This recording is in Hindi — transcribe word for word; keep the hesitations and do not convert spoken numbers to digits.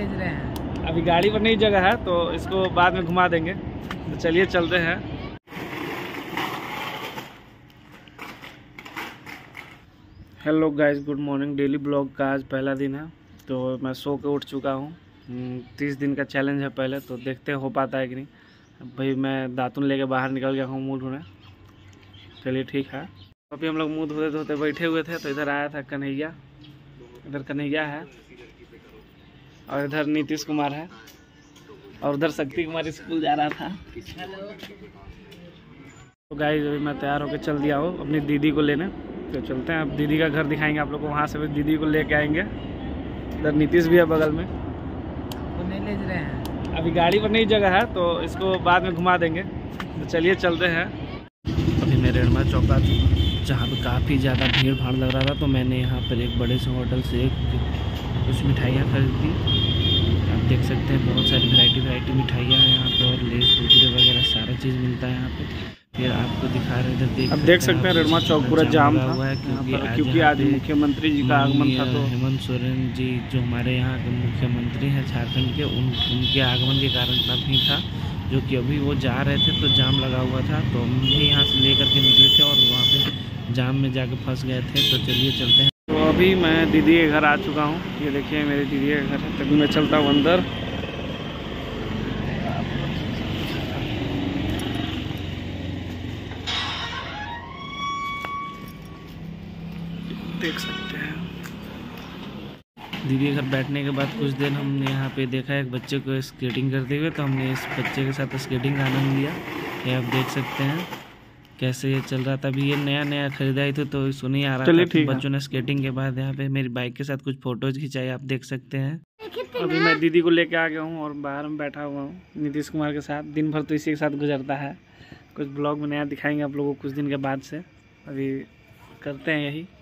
ले रहे हैं। अभी गाड़ी पर नई जगह है तो इसको बाद में घुमा देंगे। तो चलिए चलते हैं। Hello guys, good morning. Daily vlog का आज पहला दिन है तो मैं सो के उठ चुका हूँ। तीस दिन का चैलेंज है पहले, तो देखते हैं हो पाता है कि नहीं। भाई मैं दातुन लेके बाहर निकल गया हूँ मुँह धोने। चलिए ठीक है। अभी हम लोग मुँह धोते धोते बैठे हुए थे तो इधर आया था कन्हैया। इधर कन्हैया है और इधर नीतीश कुमार है और उधर शक्ति कुमार स्कूल जा रहा था। तो गाइस अभी मैं तैयार होकर चल दिया हूँ अपनी दीदी को लेने। तो चलते हैं, अब दीदी का घर दिखाएंगे आप लोग को। वहाँ से भी दीदी को लेके आएंगे। इधर नीतीश भी है बगल में। वो नहीं ले रहे हैं। अभी गाड़ी पर नई जगह है तो इसको बाद में घुमा देंगे। तो चलिए चलते हैं। अभी मैं रेणमा चौक आ चुका हूँ जहाँ पे काफ़ी ज़्यादा भीड़ भाड़ लग रहा था, तो मैंने यहाँ पर एक बड़े से होटल से कुछ मिठाइयाँ खरीदी। आप देख सकते हैं बहुत सारी वैरायटी वैरायटी मिठाइयाँ हैं यहाँ पे और लेस कुरकुरे वगैरह सारा चीज़ मिलता है यहाँ पे। फिर आपको दिखा रहे थे, देख अब देख सकते हैं रेणमा चौक पूरा जाम था हुआ है क्योंकि आज क्योंकि आज मुख्यमंत्री जी का आगमन था। तो हेमंत सोरेन जी जो हमारे यहाँ के मुख्यमंत्री हैं झारखंड के, उन उनके आगमन के कारण इतना भीड़ था, जो कि अभी वो जा रहे थे तो जाम लगा हुआ था। तो हम भी यहाँ से लेकर के निकले थे और वहाँ पे जाम में जाके फंस गए थे। तो चलिए चलते हैं। तो अभी मैं दीदी के घर आ चुका हूँ। ये देखिए मेरी दीदी के घर है। तभी मैं चलता हूँ अंदर। देख सकते हैं दीदी के घर बैठने के बाद कुछ देर हमने यहाँ पे देखा एक बच्चे को स्केटिंग करते हुए, तो हमने इस बच्चे के साथ स्केटिंग का आनंद लिया। ये आप देख सकते हैं कैसे ये चल रहा था। अभी ये नया नया खरीदा ही था तो इसको नहीं आ रहा था। तो बच्चों ने स्केटिंग के बाद यहाँ पे मेरी बाइक के साथ कुछ फोटोज खिंचाई, आप देख सकते हैं। अभी मैं दीदी को लेके आ गया हूँ और बाहर में बैठा हुआ हूँ नीतीश कुमार के साथ। दिन भर तो इसी के साथ गुजरता है। कुछ ब्लॉग में नया दिखाएंगे आप लोगों को कुछ दिन के बाद से। अभी करते हैं यही।